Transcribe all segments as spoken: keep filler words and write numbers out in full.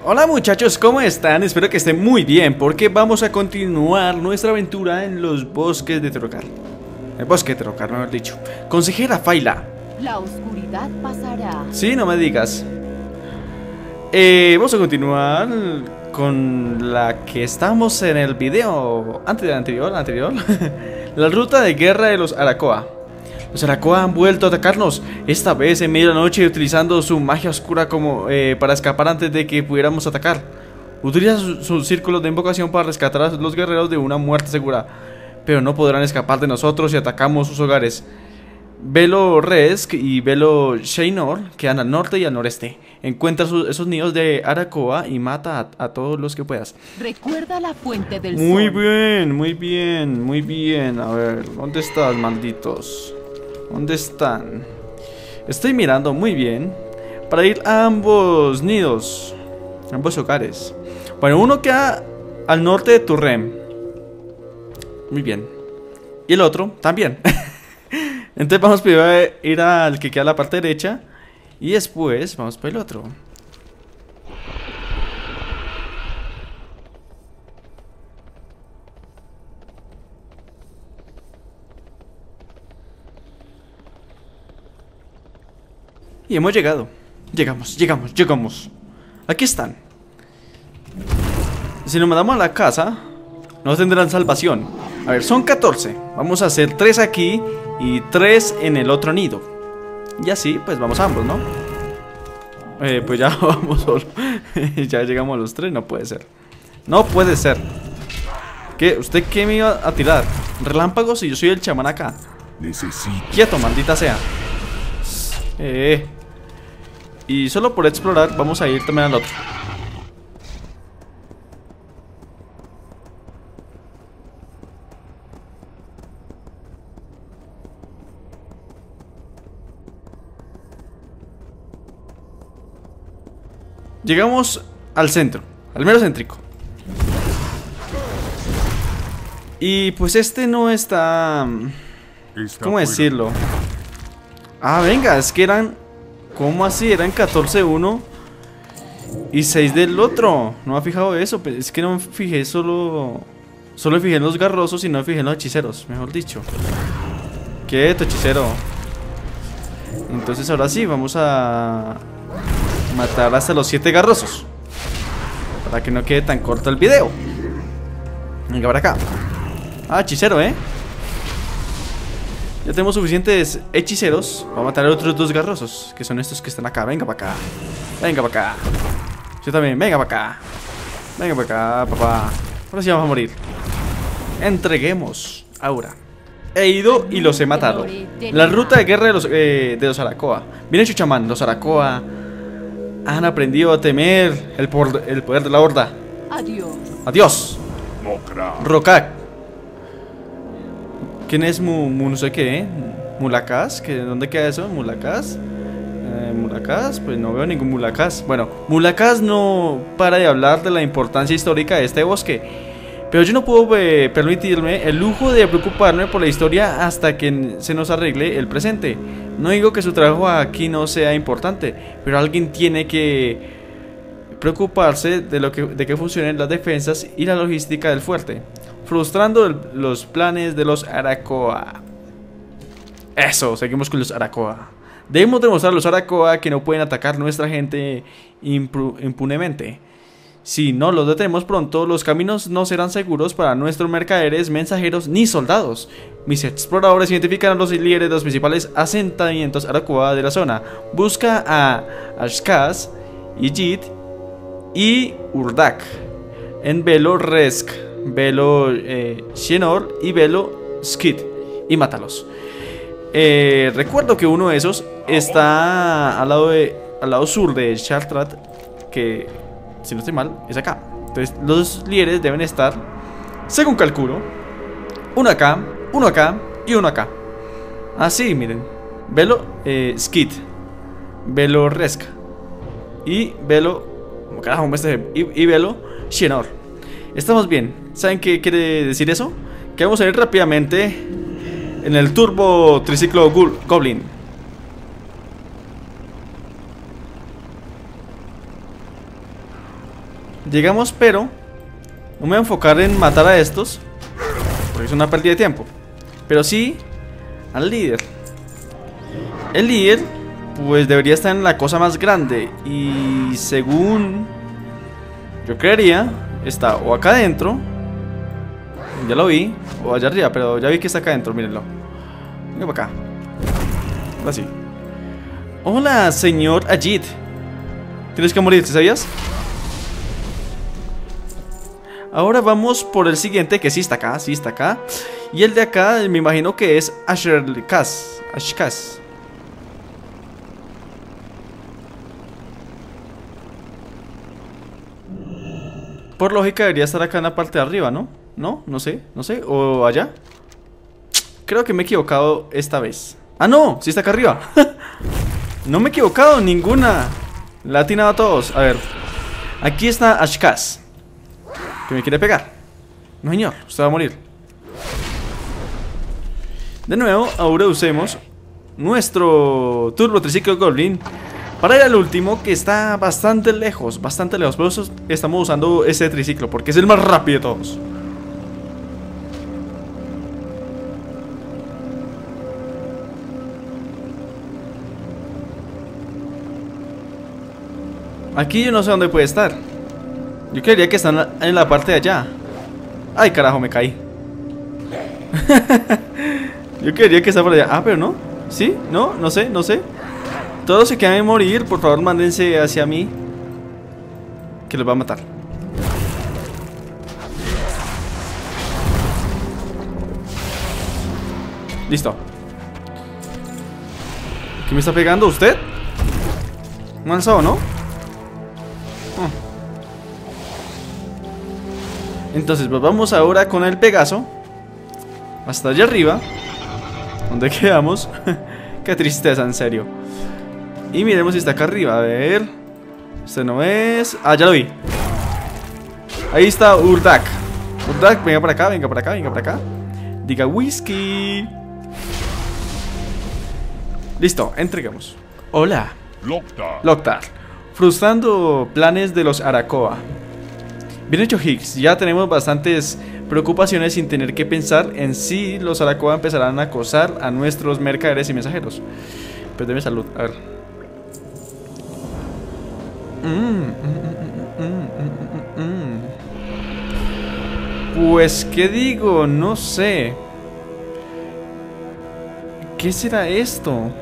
Hola muchachos, ¿cómo están? Espero que estén muy bien porque vamos a continuar nuestra aventura en los bosques de Trocar. El bosque de Trocar, mejor dicho. Consejera Fayla. La oscuridad pasará. Sí, no me digas. Eh, vamos a continuar con la que estamos en el video antes del anterior, anterior. La ruta de guerra de los Arakoa. Los Arakoa han vuelto a atacarnos, esta vez en medio de la noche utilizando su magia oscura como eh, para escapar antes de que pudiéramos atacar. Utiliza sus su círculos de invocación para rescatar a los guerreros de una muerte segura, pero no podrán escapar de nosotros si atacamos sus hogares. Velo Resk y Velo Shaynor quedan al norte y al noreste. Encuentra su, esos nidos de Arakoa y mata a, a todos los que puedas. Recuerda la fuente del Muy sol. bien, muy bien, muy bien. A ver, ¿dónde estás, malditos? ¿Dónde están? Estoy mirando muy bien para ir a ambos nidos, ambos hogares. Bueno, uno queda al norte de Turrem. Muy bien. Y el otro también. Entonces vamos primero a ir al que queda a la parte derecha y después vamos por el otro. Y hemos llegado. Llegamos, llegamos, llegamos. Aquí están. Si nos mandamos a la casa, no tendrán salvación. A ver, son catorce. Vamos a hacer tres aquí y tres en el otro nido. Y así, pues vamos a ambos, ¿no? Eh, pues ya vamos solo. Ya llegamos a los tres, no puede ser. No puede ser. ¿Qué? ¿Usted qué me iba a tirar? Relámpagos y yo soy el chamán acá. Necesito. Quieto, maldita sea. Eh... Y solo por explorar vamos a ir también al otro. Llegamos al centro, al mero céntrico. Y pues este no está... Está ¿Cómo fuera. decirlo? Ah, venga, es que eran... ¿Cómo así? Eran catorce de uno y seis del otro. No me ha fijado eso. Es que no me fijé solo... Solo me fijé en los garrosos y no me fijé en los hechiceros, mejor dicho. Quieto, hechicero. Entonces ahora sí, vamos a... matar hasta los siete garrosos, para que no quede tan corto el video. Venga para acá. Ah, hechicero, eh. Ya tenemos suficientes hechiceros. Vamos a matar a otros dos garrosos, que son estos que están acá. Venga para acá. Venga para acá. Yo también, venga para acá. Venga para acá, papá. Ahora sí vamos a morir. Entreguemos ahora. He ido y los he matado. La ruta de guerra de los, eh, de los Arakoa. Bien hecho, chamán. Los Arakoa han aprendido a temer el, por, el poder de la horda. Adiós. Adiós. Mokra. Rokak. ¿Quién es Mu, Mu no sé qué? ¿eh? ¿Mulacás? ¿Qué, ¿Dónde queda eso? ¿Mulacás? Eh, ¿Mulacás? Pues no veo ningún Mulacás. Bueno, Mulacás no para de hablar de la importancia histórica de este bosque. Pero yo no puedo eh, permitirme el lujo de preocuparme por la historia hasta que se nos arregle el presente. No digo que su trabajo aquí no sea importante, pero alguien tiene que preocuparse de, lo que, de que funcionen las defensas y la logística del fuerte, frustrando el, los planes de los Arakoa. Eso, seguimos con los Arakoa. Debemos demostrar a los Arakoa que no pueden atacar nuestra gente impunemente. Si no los detenemos pronto, los caminos no serán seguros para nuestros mercaderes, mensajeros ni soldados. Mis exploradores identifican a los líderes de los principales asentamientos Arakoa de la zona. Busca a Ashkaz, Ijit y Urdak en Velo Resk, Velo eh, Shaynor y Velo Skid y mátalos. Eh, recuerdo que uno de esos está al lado, de, al lado sur de Shaltrat, que si no estoy mal es acá. Entonces los líderes deben estar, según calculo, uno acá, uno acá y uno acá. Así, miren. Velo eh, Skid, Velo Resk y Velo Carajo, y, y Velo Shaynor. Estamos bien. ¿Saben qué quiere decir eso? Que vamos a ir rápidamente en el Turbo Triciclo Goblin. Llegamos, pero no me voy a enfocar en matar a estos, porque es una pérdida de tiempo. Pero sí al líder. El líder pues debería estar en la cosa más grande. Y según yo creería, está o acá adentro, ya lo vi, o allá arriba, pero ya vi que está acá adentro, mírenlo. Venga para acá. Ahora sí. Hola, señor Ajit. Tienes que morir, ¿sabías? Ahora vamos por el siguiente, que sí está acá, sí está acá. Y el de acá me imagino que es Ashkas. Ashkas. Por lógica debería estar acá en la parte de arriba, ¿no? No, no sé, no sé. ¿O allá? Creo que me he equivocado esta vez. ¡Ah, no! Sí está acá arriba. No me he equivocado, ninguna. La ha atinado a todos. A ver. Aquí está Ashkas, que me quiere pegar. No, señor, usted va a morir. De nuevo, ahora usemos nuestro Turbo Triciclo Goblin para ir al último, que está bastante lejos. Bastante lejos. Por eso estamos usando ese triciclo, porque es el más rápido de todos. Aquí yo no sé dónde puede estar. Yo creería que están en la parte de allá. Ay, carajo, me caí. Yo creería que está por allá. Ah, pero no. ¿Sí? ¿No? No sé, no sé. Todos se quedan de morir. Por favor, mándense hacia mí, que los va a matar. Listo. ¿Qué me está pegando usted? Manso, ¿no? Entonces pues vamos ahora con el Pegaso hasta allá arriba, donde quedamos. Qué tristeza, en serio. Y miremos si está acá arriba. A ver. Este no es. Ah, ya lo vi. Ahí está Urdak. Urdak, venga para acá, venga para acá, venga para acá. Diga whisky. Listo, entregamos. Hola, Loktar. Loktar. Frustrando planes de los Arakoa. Bien hecho, Higgs. Ya tenemos bastantes preocupaciones sin tener que pensar en si los Arakoa empezarán a acosar a nuestros mercaderes y mensajeros. Pero deme salud, a ver. Mm, mm, mm, mm, mm, mm. Pues, ¿qué digo? No sé. ¿Qué será esto?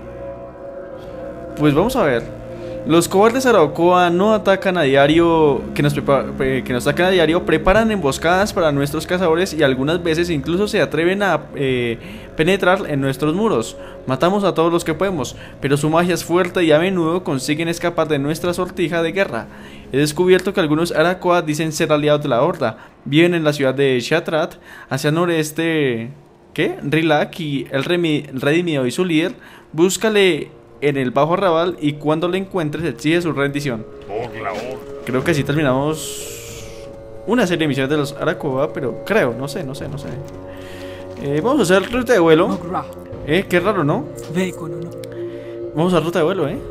Pues vamos a ver. Los cobardes Arakoa no atacan a diario, que nos, que nos atacan a diario, preparan emboscadas para nuestros cazadores y algunas veces incluso se atreven a eh, penetrar en nuestros muros. Matamos a todos los que podemos, pero su magia es fuerte y a menudo consiguen escapar de nuestra sortija de guerra. He descubierto que algunos Arakoa dicen ser aliados de la Horda. Viven en la ciudad de Shatrat, hacia el noreste. ¿Qué? Rilak y el redimido y su líder. Búscale en el Bajo Arrabal y cuando lo encuentres exige su rendición. Por la Horda. Creo que así terminamos una serie de misiones de los Arakoa, pero creo, no sé, no sé, no sé. Eh, vamos a hacer ruta de vuelo. Eh, qué raro, ¿no? Vamos a ruta de vuelo, eh.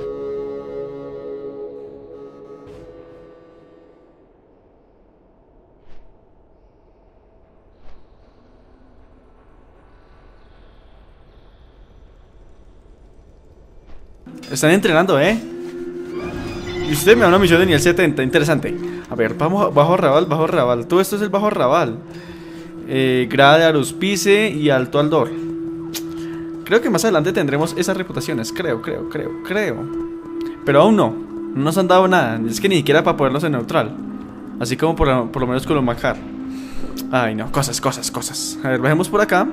Están entrenando, ¿eh? Y usted me da una misión de nivel setenta, interesante. A ver, vamos, Bajo Arrabal, Bajo Arrabal. Todo esto es el Bajo Arrabal. eh, Grada de Aruspice y Alto Aldor. Creo que más adelante tendremos esas reputaciones. Creo, creo, creo, creo. Pero aún no, no nos han dado nada. Es que ni siquiera para ponerlos en neutral. Así como por, por lo menos con los Makar. Ay no, cosas, cosas, cosas. A ver, bajemos por acá.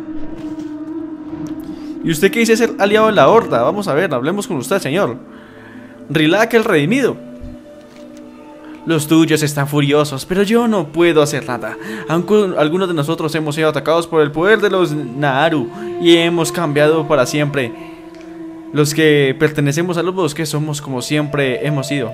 ¿Y usted qué dice ser aliado de la Horda? Vamos a ver, hablemos con usted, señor. Rilak el redimido. Los tuyos están furiosos, pero yo no puedo hacer nada. Aunque algunos de nosotros hemos sido atacados por el poder de los Naaru y hemos cambiado para siempre. Los que pertenecemos a los bosques somos como siempre hemos sido.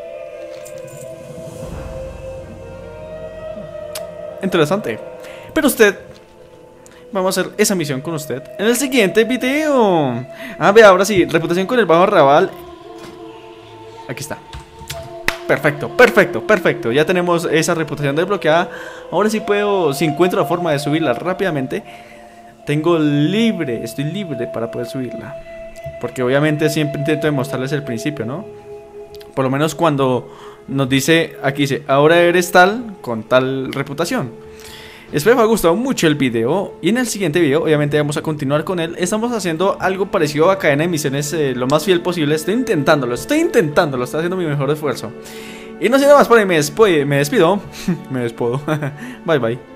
Interesante. Pero usted... Vamos a hacer esa misión con usted en el siguiente video. A ver, ahora sí, reputación con el Bajo Arrabal. Aquí está. Perfecto, perfecto, perfecto. Ya tenemos esa reputación desbloqueada. Ahora sí puedo, si encuentro la forma de subirla rápidamente, tengo libre, estoy libre para poder subirla. Porque obviamente siempre intento demostrarles el principio, ¿no? Por lo menos cuando nos dice, aquí dice, ahora eres tal con tal reputación. Espero que os haya gustado mucho el video. Y en el siguiente video obviamente vamos a continuar con él. Estamos haciendo algo parecido a cadena de misiones, eh, lo más fiel posible. Estoy intentándolo, estoy intentándolo, estoy haciendo mi mejor esfuerzo. Y no siendo más por ahí, me despido, me despido. Me despido. Bye bye.